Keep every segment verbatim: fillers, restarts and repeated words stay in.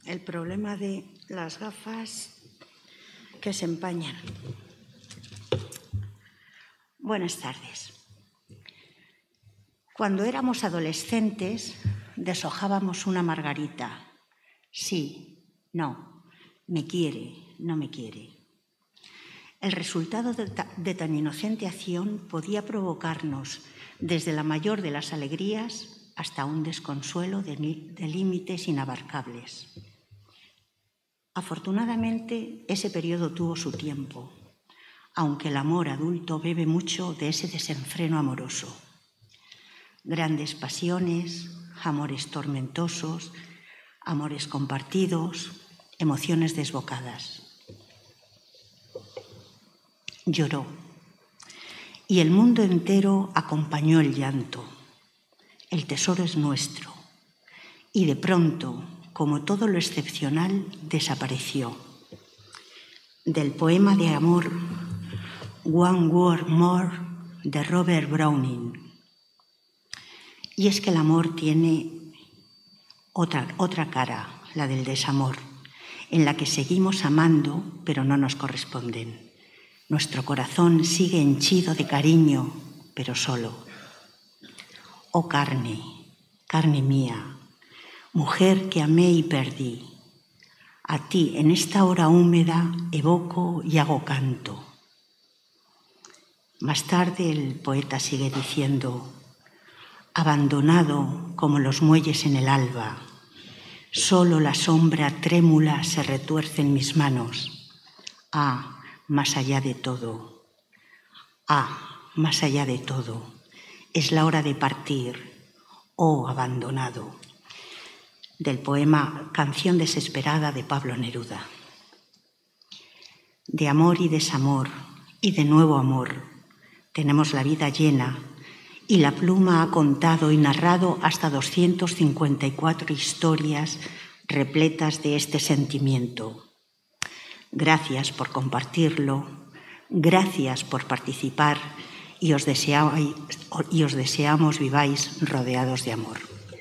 el problema de las gafas que se empañan. Buenas tardes. Cuando éramos adolescentes, deshojábamos una margarita. Sí, no, me quiere, no me quiere. El resultado de, ta de tan inocente acción podía provocarnos desde la mayor de las alegrías hasta un desconsuelo de, de límites inabarcables. Afortunadamente, ese periodo tuvo su tiempo, aunque el amor adulto bebe mucho de ese desenfreno amoroso. Grandes pasiones, amores tormentosos, amores compartidos, emociones desbocadas. Lloró, y el mundo entero acompañó el llanto. El tesoro es nuestro, y de pronto, como todo lo excepcional, desapareció. Del poema de amor One Word More de Robert Browning. Y es que el amor tiene otra, otra cara, la del desamor, en la que seguimos amando, pero no nos corresponden. Nuestro corazón sigue henchido de cariño, pero solo. Oh carne, carne mía, mujer que amé y perdí, a ti en esta hora húmeda evoco y hago canto. Más tarde el poeta sigue diciendo: abandonado como los muelles en el alba, solo la sombra trémula se retuerce en mis manos. Ah, más allá de todo, ah, más allá de todo, es la hora de partir, oh abandonado. Del poema Canción desesperada de Pablo Neruda. De amor y desamor, y de nuevo amor, tenemos la vida llena, y la pluma ha contado y narrado hasta doscientas cincuenta y cuatro historias repletas de este sentimiento. Gracias por compartirlo, gracias por participar y os, deseáis, y os deseamos viváis rodeados de amor.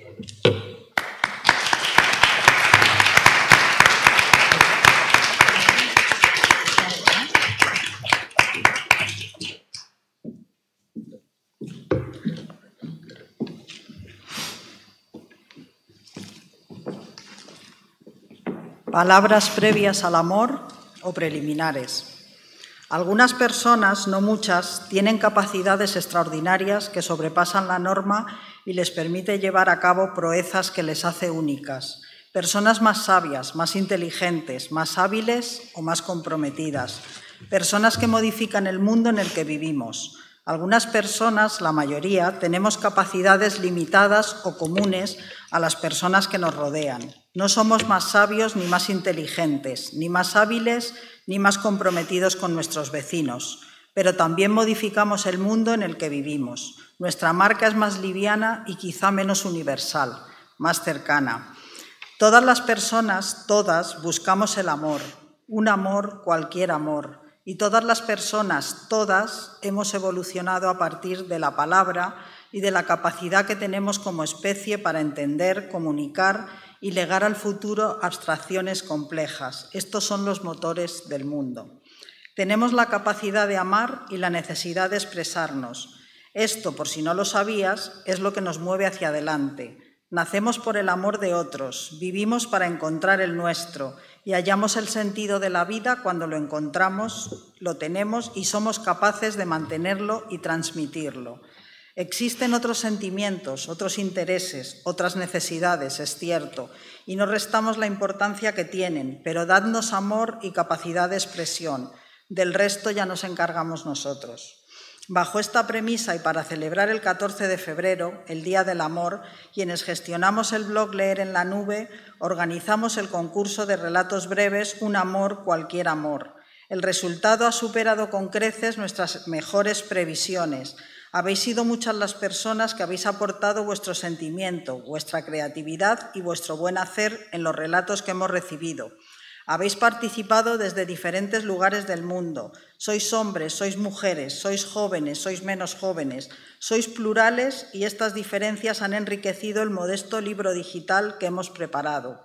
Palabras previas al amor o preliminares. Algunas personas, no muchas, tienen capacidades extraordinarias que sobrepasan la norma y les permite llevar a cabo proezas que les hace únicas. Personas más sabias, más inteligentes, más hábiles o más comprometidas. Personas que modifican el mundo en el que vivimos. Algunas personas, la mayoría, tenemos capacidades limitadas o comunes a las personas que nos rodean. No somos más sabios ni más inteligentes, ni más hábiles ni más comprometidos con nuestros vecinos, pero también modificamos el mundo en el que vivimos. Nuestra marca es más liviana y quizá menos universal, más cercana. Todas las personas, todas, buscamos el amor, un amor, cualquier amor. Y todas las personas, todas, hemos evolucionado a partir de la palabra y de la capacidad que tenemos como especie para entender, comunicar y legar al futuro abstracciones complejas. Estos son los motores del mundo. Tenemos la capacidad de amar y la necesidad de expresarnos. Esto, por si no lo sabías, es lo que nos mueve hacia adelante. Nacemos por el amor de otros, vivimos para encontrar el nuestro y hallamos el sentido de la vida cuando lo encontramos, lo tenemos y somos capaces de mantenerlo y transmitirlo. Existen otros sentimientos, otros intereses, otras necesidades, es cierto, y no restamos la importancia que tienen, pero dadnos amor y capacidad de expresión. Del resto ya nos encargamos nosotros. Bajo esta premisa y para celebrar el catorce de febrero, el Día del Amor, quienes gestionamos el blog Leer en la Nube, organizamos el concurso de relatos breves Un amor, cualquier amor. El resultado ha superado con creces nuestras mejores previsiones. Habéis sido muchas las personas que habéis aportado vuestro sentimiento, vuestra creatividad y vuestro buen hacer en los relatos que hemos recibido. Habéis participado desde diferentes lugares del mundo. Sois hombres, sois mujeres, sois jóvenes, sois menos jóvenes, sois plurales y estas diferencias han enriquecido el modesto libro digital que hemos preparado.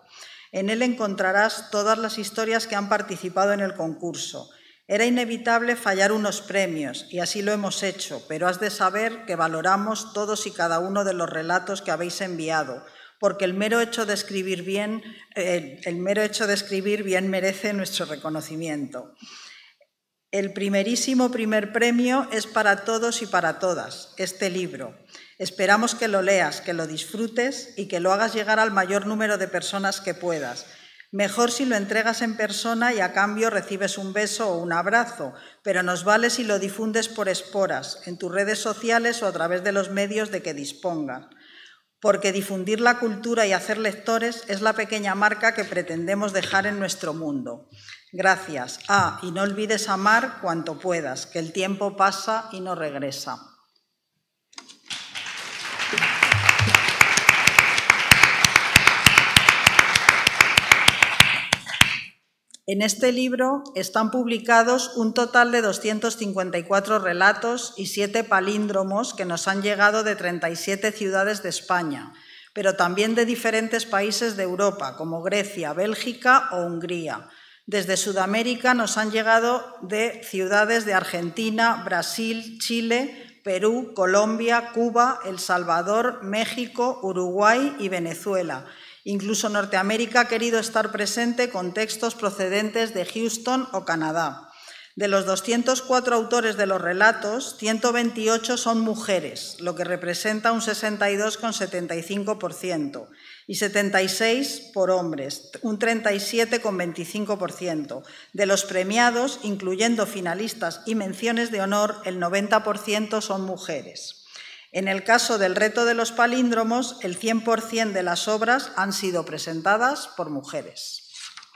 En él encontrarás todas las historias que han participado en el concurso. Era inevitable fallar unos premios, y así lo hemos hecho, pero has de saber que valoramos todos y cada uno de los relatos que habéis enviado, porque el mero hecho de escribir bien, eh, el mero hecho de escribir bien merece nuestro reconocimiento. El primerísimo primer premio es para todos y para todas, este libro. Esperamos que lo leas, que lo disfrutes y que lo hagas llegar al mayor número de personas que puedas. Mejor si lo entregas en persona y a cambio recibes un beso o un abrazo, pero nos vale si lo difundes por esporas, en tus redes sociales o a través de los medios de que dispongas. Porque difundir la cultura y hacer lectores es la pequeña marca que pretendemos dejar en nuestro mundo. Gracias. Ah, y no olvides amar cuanto puedas, que el tiempo pasa y no regresa. En este libro están publicados un total de doscientos cincuenta y cuatro relatos y siete palíndromos que nos han llegado de treinta y siete ciudades de España, pero también de diferentes países de Europa, como Grecia, Bélgica o Hungría. Desde Sudamérica nos han llegado de ciudades de Argentina, Brasil, Chile, Perú, Colombia, Cuba, El Salvador, México, Uruguay y Venezuela. Incluso Norteamérica ha querido estar presente con textos procedentes de Houston o Canadá. De los doscientos cuatro autores de los relatos, ciento veintiocho son mujeres, lo que representa un sesenta y dos coma setenta y cinco por ciento, y setenta y seis por hombres, un treinta y siete coma veinticinco por ciento. De los premiados, incluyendo finalistas y menciones de honor, el noventa por ciento son mujeres. En el caso del reto de los palíndromos, el cien por ciento de las obras han sido presentadas por mujeres.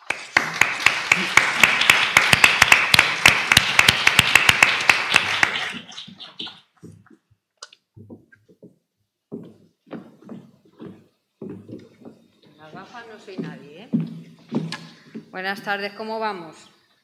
Las gafas no soy nadie, ¿eh? Buenas tardes, ¿cómo vamos?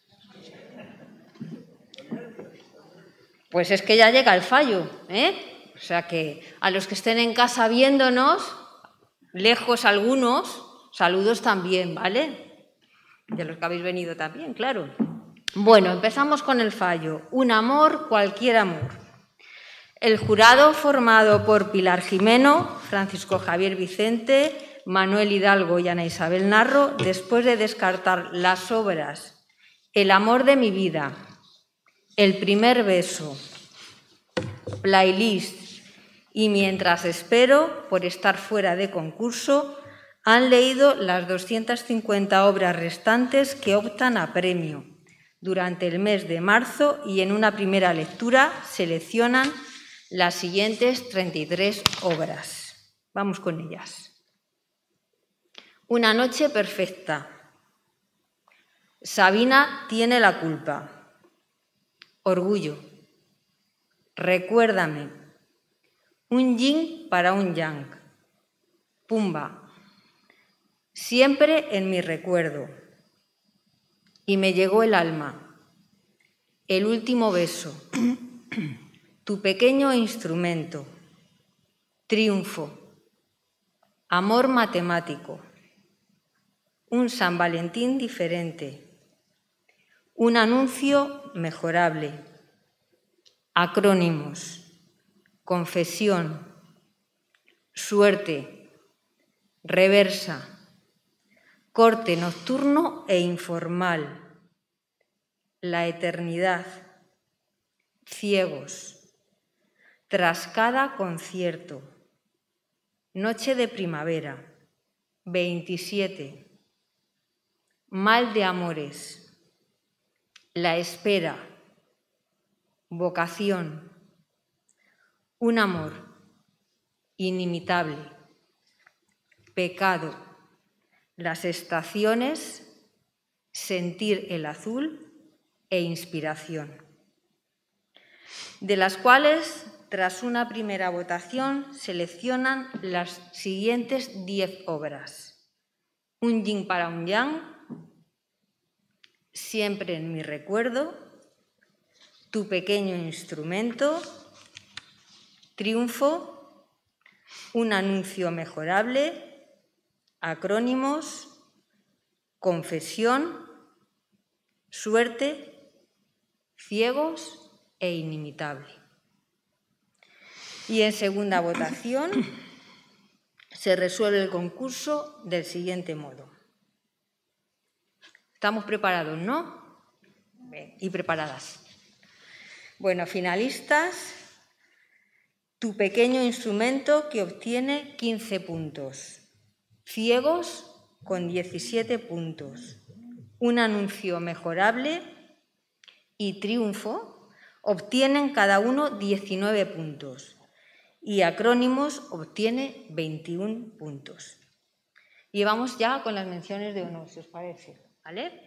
Pues es que ya llega el fallo, ¿eh? O sea que a los que estén en casa viéndonos, lejos algunos, saludos también, ¿vale? De los que habéis venido también, claro. Bueno, empezamos con el fallo. Un amor, cualquier amor. El jurado, formado por Pilar Jimeno, Francisco Javier Vicente, Manuel Hidalgo y Ana Isabel Narro, después de descartar las obras El amor de mi vida, El primer beso, Playlist y Mientras espero, por estar fuera de concurso, han leído las doscientas cincuenta obras restantes que optan a premio. Durante el mes de marzo y en una primera lectura seleccionan las siguientes treinta y tres obras. Vamos con ellas. Una noche perfecta. Sabina tiene la culpa. Orgullo. Recuérdame. Un yin para un yang. Pumba. Siempre en mi recuerdo. Y me llegó el alma. El último beso. Tu pequeño instrumento. Triunfo. Amor matemático. Un San Valentín diferente. Un anuncio mejorable. Acrónimos. Confesión, suerte, reversa, corte nocturno e informal, la eternidad, ciegos, tras cada concierto, noche de primavera, veintisiete, mal de amores, la espera, vocación, un amor inimitable, pecado, las estaciones, sentir el azul e inspiración, de las cuales, tras una primera votación, seleccionan las siguientes diez obras. Un yin para un yang, Siempre en mi recuerdo, Tu pequeño instrumento, Triunfo, Un anuncio mejorable, Acrónimos, confesión, suerte, ciegos e inimitable. Y en segunda votación se resuelve el concurso del siguiente modo. ¿Estamos preparados, no? Bien, y preparadas. Bueno, finalistas, tu pequeño instrumento que obtiene quince puntos, ciegos con diecisiete puntos, un anuncio mejorable y triunfo obtienen cada uno diecinueve puntos y acrónimos obtiene veintiún puntos. Y vamos ya con las menciones de honor, si os parece, ¿vale?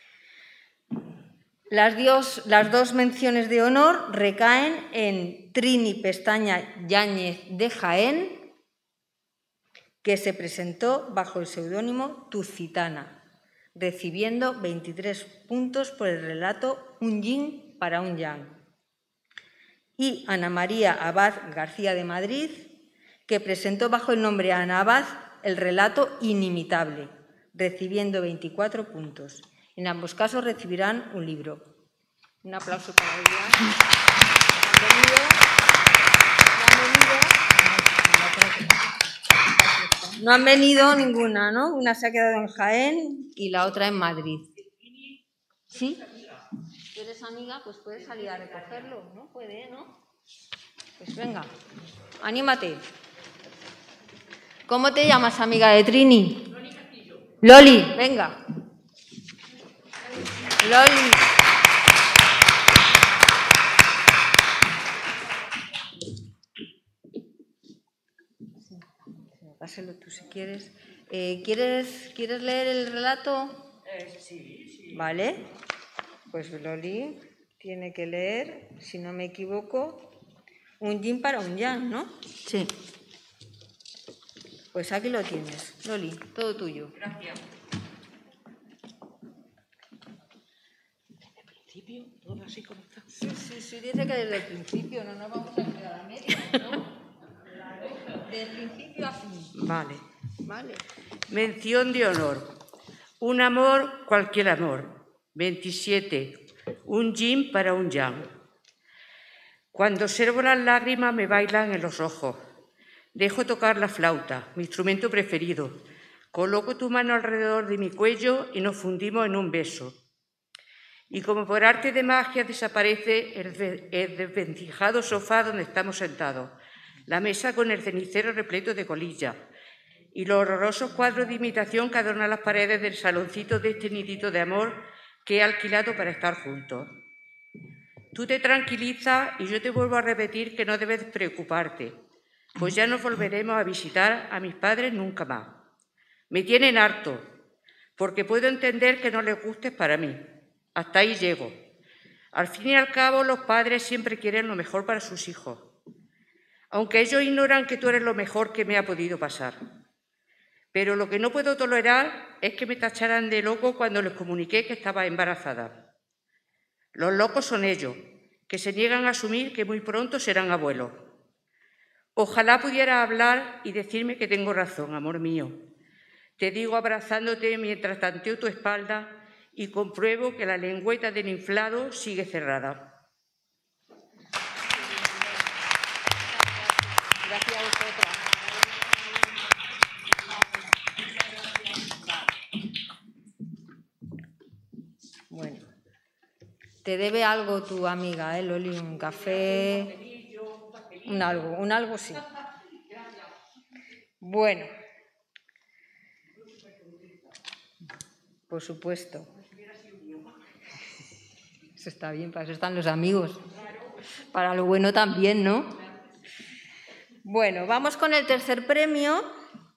Las, dios, las dos menciones de honor recaen en Trini Pestaña Yáñez de Jaén, que se presentó bajo el seudónimo Tucitana, recibiendo veintitrés puntos por el relato Un yin para un yang. Y Ana María Abad García de Madrid, que presentó bajo el nombre Ana Abad el relato Inimitable, recibiendo veinticuatro puntos. En ambos casos recibirán un libro. Un aplauso para ellas. Bienvenido. No han venido ninguna, ¿no? Una se ha quedado en Jaén y la otra en Madrid. ¿Sí? ¿Tú eres amiga? Pues puedes salir a recogerlo, ¿no? Puede, ¿no? Pues venga, anímate. ¿Cómo te llamas, amiga de Trini? Loli Castillo. Loli, venga. Loli. Páselo tú si quieres. Eh, ¿quieres. ¿Quieres leer el relato? Eh, sí, sí. Vale. Pues Loli tiene que leer, si no me equivoco, Un yin para un yang, ¿no? Sí. Pues aquí lo tienes, Loli, todo tuyo. Gracias. Desde el principio, todo así como está. Sí, sí, sí, dice que desde el principio, no nos vamos a quedar a medio, ¿no? Desde el principio a fin. Vale. Vale. Mención de honor. Un amor, cualquier amor. veintisiete. Un yin para un yang. Cuando observo las lágrimas me bailan en los ojos. Dejo tocar la flauta, mi instrumento preferido. Coloco tu mano alrededor de mi cuello y nos fundimos en un beso. Y como por arte de magia desaparece el desvencijado sofá donde estamos sentados, la mesa con el cenicero repleto de colillas y los horrorosos cuadros de imitación que adornan las paredes del saloncito de este nidito de amor que he alquilado para estar juntos. Tú te tranquilizas y yo te vuelvo a repetir que no debes preocuparte, pues ya nos volveremos a visitar a mis padres nunca más. Me tienen harto, porque puedo entender que no les gustes para mí. Hasta ahí llego. Al fin y al cabo, los padres siempre quieren lo mejor para sus hijos, aunque ellos ignoran que tú eres lo mejor que me ha podido pasar. Pero lo que no puedo tolerar es que me tacharan de loco cuando les comuniqué que estaba embarazada. Los locos son ellos, que se niegan a asumir que muy pronto serán abuelos. Ojalá pudiera hablar y decirme que tengo razón, amor mío. Te digo abrazándote mientras tanteo tu espalda y compruebo que la lengüeta del inflado sigue cerrada. Gracias a vosotras. Bueno, te debe algo tu amiga, ¿eh, Loli? Un café, un algo, un algo sí. Bueno, por supuesto. Eso está bien, para eso están los amigos. Para lo bueno también, ¿no? Bueno, vamos con el tercer premio.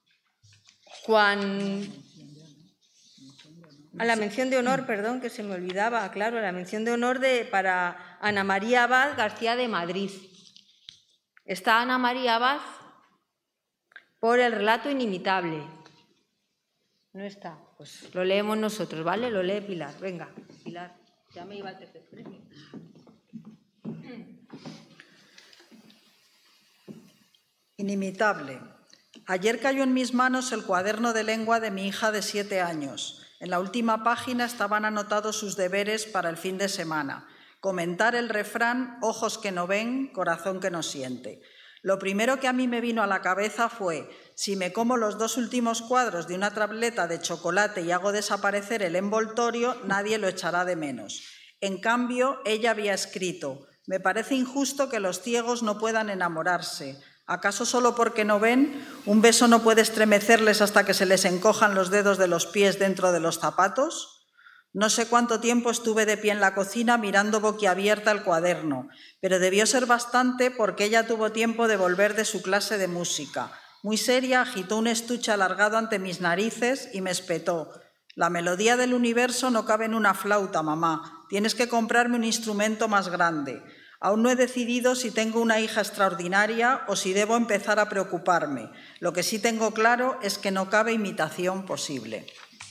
Juan... A la mención de honor, perdón, que se me olvidaba, claro, la mención de honor de, para Ana María Abad García de Madrid. Está Ana María Abad por el relato Inimitable. No está, pues lo leemos nosotros, ¿vale? Lo lee Pilar. Venga, Pilar, ya me iba el tercer premio. Inimitable. Ayer cayó en mis manos el cuaderno de lengua de mi hija de siete años En la última página estaban anotados sus deberes para el fin de semana. Comentar el refrán, ojos que no ven, corazón que no siente. Lo primero que a mí me vino a la cabeza fue, si me como los dos últimos cuadros de una tableta de chocolate y hago desaparecer el envoltorio, nadie lo echará de menos. En cambio, ella había escrito, me parece injusto que los ciegos no puedan enamorarse. ¿Acaso solo porque no ven? ¿Un beso no puede estremecerles hasta que se les encojan los dedos de los pies dentro de los zapatos? No sé cuánto tiempo estuve de pie en la cocina mirando boquiabierta el cuaderno, pero debió ser bastante porque ella tuvo tiempo de volver de su clase de música. Muy seria, agitó un estuche alargado ante mis narices y me espetó. La melodía del universo no cabe en una flauta, mamá. Tienes que comprarme un instrumento más grande. Aún no he decidido si tengo una hija extraordinaria o si debo empezar a preocuparme. Lo que sí tengo claro es que no cabe imitación posible.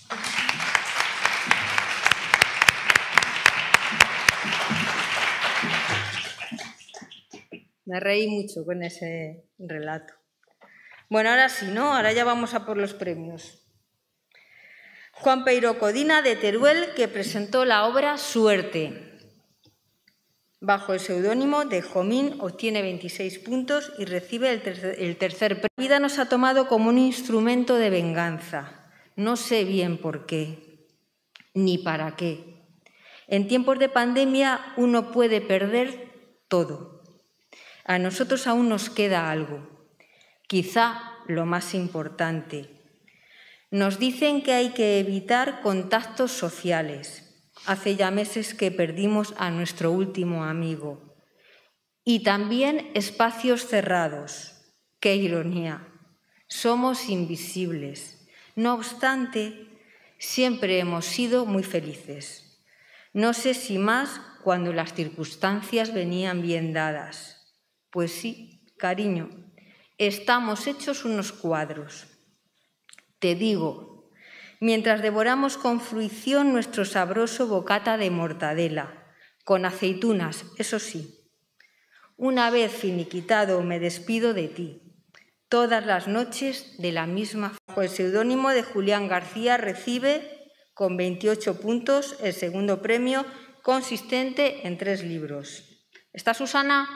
Me reí mucho con ese relato. Bueno, ahora sí, ¿no? Ahora ya vamos a por los premios. Juan Peiro Codina, de Teruel, que presentó la obra Suerte. Bajo el seudónimo de Jomín, obtiene veintiséis puntos y recibe el tercer, el tercer premio. La vida nos ha tomado como un instrumento de venganza. No sé bien por qué, ni para qué. En tiempos de pandemia uno puede perder todo. A nosotros aún nos queda algo, quizá lo más importante. Nos dicen que hay que evitar contactos sociales. Hace ya meses que perdimos a nuestro último amigo. Y también espacios cerrados. ¡Qué ironía! Somos invisibles. No obstante, siempre hemos sido muy felices. No sé si más cuando las circunstancias venían bien dadas. Pues sí, cariño, estamos hechos unos cuadros. Te digo, mientras devoramos con fruición nuestro sabroso bocata de mortadela, con aceitunas, eso sí. Una vez finiquitado me despido de ti. Todas las noches de la misma forma. Bajo el seudónimo de Julián García recibe con veintiocho puntos el segundo premio, consistente en tres libros. ¿Está Susana?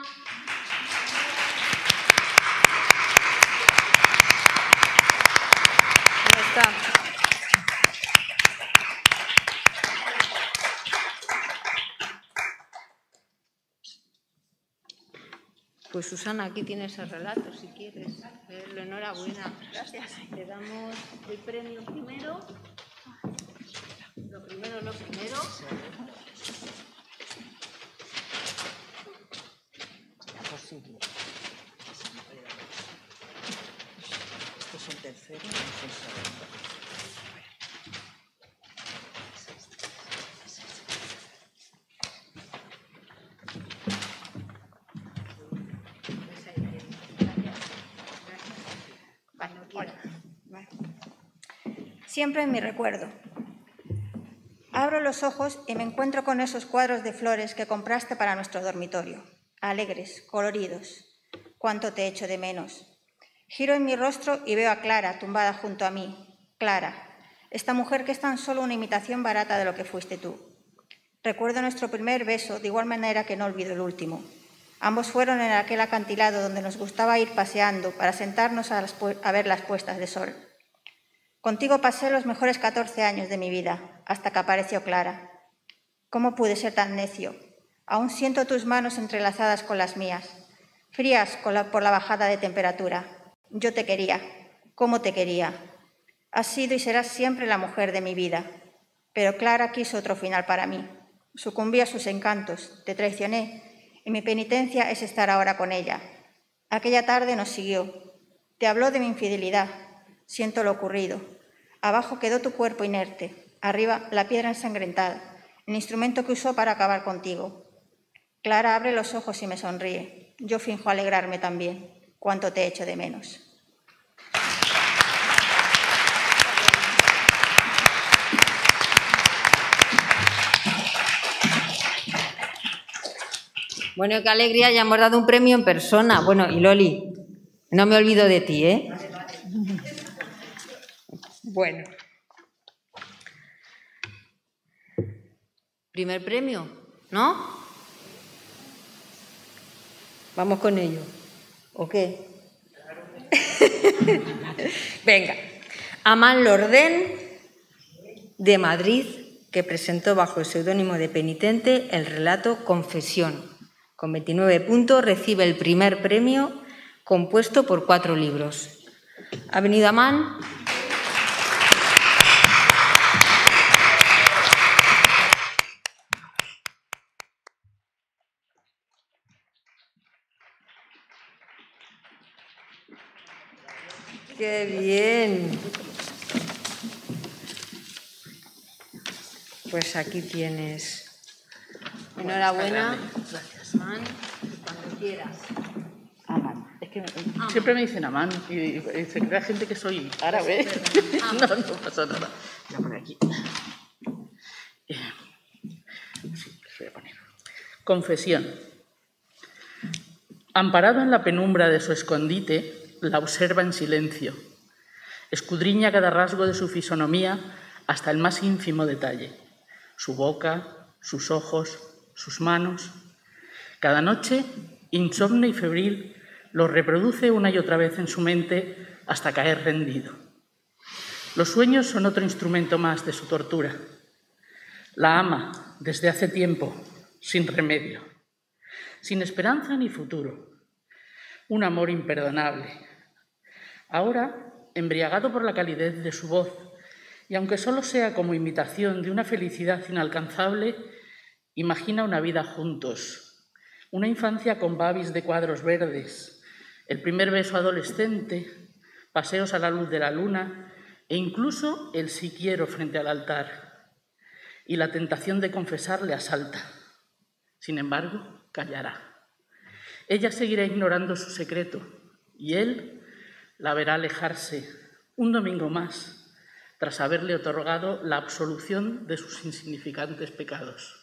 Está. Pues Susana, aquí tienes el relato, si quieres. Enhorabuena. Gracias. Te damos el premio primero. Lo primero, lo primero. Esto es el tercero y el segundo. Siempre en mi recuerdo. Abro los ojos y me encuentro con esos cuadros de flores que compraste para nuestro dormitorio. Alegres, coloridos. Cuánto te echo de menos. Giro en mi rostro y veo a Clara tumbada junto a mí. Clara, esta mujer que es tan solo una imitación barata de lo que fuiste tú. Recuerdo nuestro primer beso de igual manera que no olvido el último. Ambos fueron en aquel acantilado donde nos gustaba ir paseando para sentarnos a, las a ver las puestas de sol. Contigo pasé los mejores catorce años de mi vida, hasta que apareció Clara. ¿Cómo pude ser tan necio? Aún siento tus manos entrelazadas con las mías, frías con la, por la bajada de temperatura. Yo te quería. ¿Cómo te quería? Has sido y serás siempre la mujer de mi vida. Pero Clara quiso otro final para mí. Sucumbí a sus encantos, te traicioné, y mi penitencia es estar ahora con ella. Aquella tarde nos siguió. Te habló de mi infidelidad. Siento lo ocurrido. Abajo quedó tu cuerpo inerte, arriba la piedra ensangrentada, el instrumento que usó para acabar contigo. Clara abre los ojos y me sonríe. Yo finjo alegrarme también. Cuánto te echo de menos. Bueno, qué alegría, ya hemos dado un premio en persona. Bueno, y Loli, no me olvido de ti, ¿eh? Bueno, Primer premio, ¿no? Vamos con ello. ¿O qué? Venga. Amán Lordén, de Madrid, que presentó bajo el seudónimo de Penitente el relato Confesión. Con veintinueve puntos recibe el primer premio, compuesto por cuatro libros. ¿Ha venido Amán? ¡Qué bien! Pues aquí tienes. Enhorabuena. Gracias. Amán, cuando quieras. Amán. Es que me- siempre me dicen Amán y, y se crea gente que soy árabe. No, no pasa nada. Voy a poner aquí. Eh, Sí, les voy a poner. Confesión. Amparado en la penumbra de su escondite, la observa en silencio. Escudriña cada rasgo de su fisonomía hasta el más ínfimo detalle. Su boca, sus ojos, sus manos. Cada noche, insomne y febril, los reproduce una y otra vez en su mente hasta caer rendido. Los sueños son otro instrumento más de su tortura. La ama desde hace tiempo, sin remedio, sin esperanza ni futuro. Un amor imperdonable. Ahora, embriagado por la calidez de su voz, y aunque solo sea como imitación de una felicidad inalcanzable, imagina una vida juntos, una infancia con babis de cuadros verdes, el primer beso adolescente, paseos a la luz de la luna e incluso el sí quiero frente al altar. Y la tentación de confesar le asalta. Sin embargo, callará. Ella seguirá ignorando su secreto y él la verá alejarse un domingo más tras haberle otorgado la absolución de sus insignificantes pecados.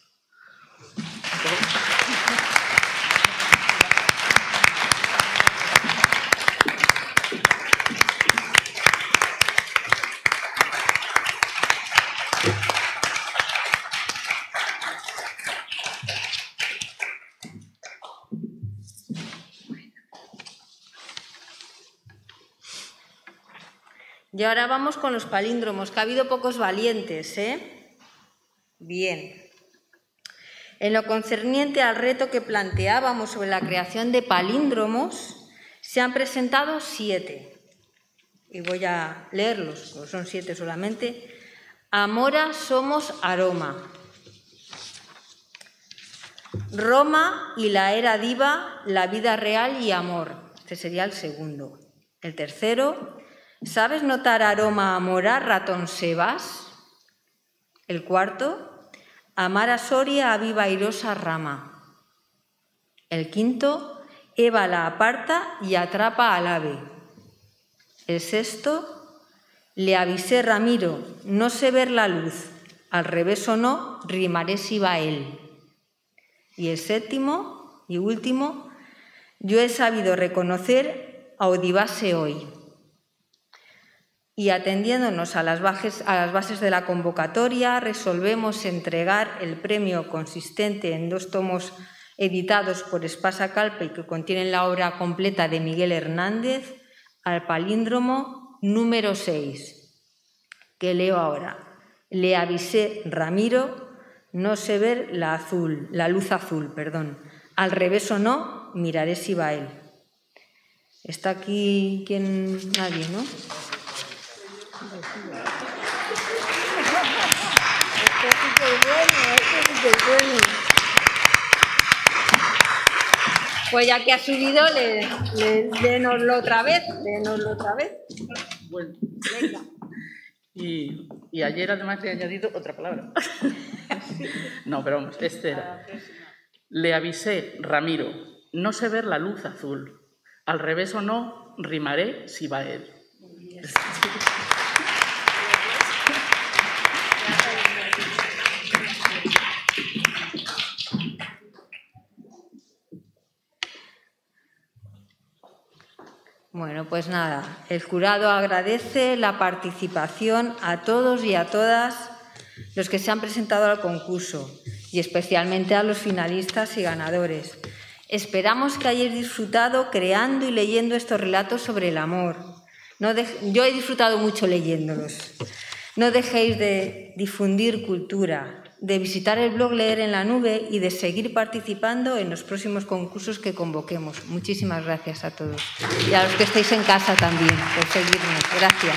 Y ahora vamos con los palíndromos, que ha habido pocos valientes, ¿eh? Bien. En lo concerniente al reto que planteábamos sobre la creación de palíndromos, se han presentado siete. Y voy a leerlos, pues son siete solamente. Amora somos aroma. Roma y la era diva, la vida real y amor. Este sería el segundo. El tercero, ¿sabes notar aroma amora, ratón sebas? El cuarto, amar a Soria, aviva airosa rama. El quinto, Eva la aparta y atrapa al ave. El sexto, le avisé Ramiro, no sé ver la luz, al revés o no, rimaré si va él. Y el séptimo y último, yo he sabido reconocer a Odibase hoy. Y atendiéndonos a las, bases, a las bases de la convocatoria, resolvemos entregar el premio consistente en dos tomos editados por Espasa Calpe y que contienen la obra completa de Miguel Hernández al palíndromo número seis, que leo ahora. Le avisé Ramiro, no sé ver la azul, la luz azul, perdón. Al revés o no, miraré si va él. ¿Está aquí quién? Nadie, ¿no? Esto sí que es bueno, esto sí que es bueno. Pues ya que ha subido, le, le, léenoslo otra vez, léenoslo otra vez. Bueno. Venga. Y, y ayer además le he añadido otra palabra. No, pero vamos, este era. Le avisé, Ramiro, no sé ver la luz azul. Al revés o no, rimaré si va él. Bueno, pues nada, el jurado agradece la participación a todos y a todas los que se han presentado al concurso y especialmente a los finalistas y ganadores. Esperamos que hayáis disfrutado creando y leyendo estos relatos sobre el amor. No de... Yo he disfrutado mucho leyéndolos. No dejéis de difundir cultura, de visitar el blog Leer en la Nube y de seguir participando en los próximos concursos que convoquemos. Muchísimas gracias a todos. Y a los que estáis en casa también, por seguirnos. Gracias.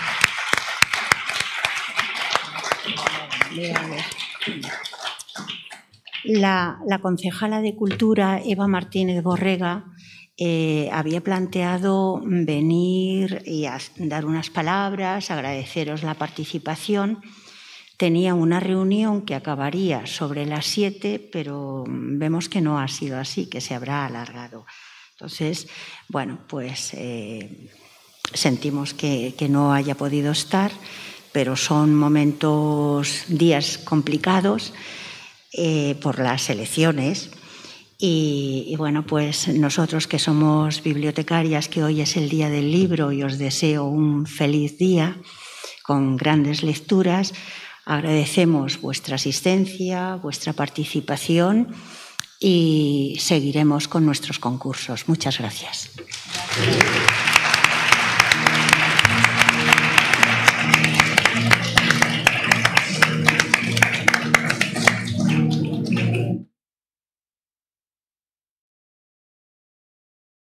La, la concejala de Cultura, Eva Martínez Borrega, eh, había planteado venir y a dar unas palabras, agradeceros la participación. Tenía una reunión que acabaría sobre las siete, pero vemos que no ha sido así, que se habrá alargado. Entonces, bueno, pues eh, sentimos que, que no haya podido estar, pero son momentos, días complicados eh, por las elecciones. Y, y bueno, pues nosotros que somos bibliotecarias, que hoy es el Día del Libro y os deseo un feliz día con grandes lecturas, agradecemos vuestra asistencia, vuestra participación y seguiremos con nuestros concursos. Muchas gracias. Gracias.